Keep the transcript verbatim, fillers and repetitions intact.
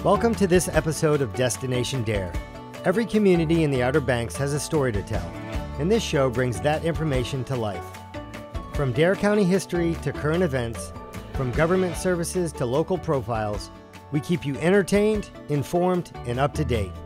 Welcome to this episode of Destination Dare. Every community in the Outer Banks has a story to tell, and this show brings that information to life. From Dare County history to current events, from government services to local profiles, we keep you entertained, informed, and up to date.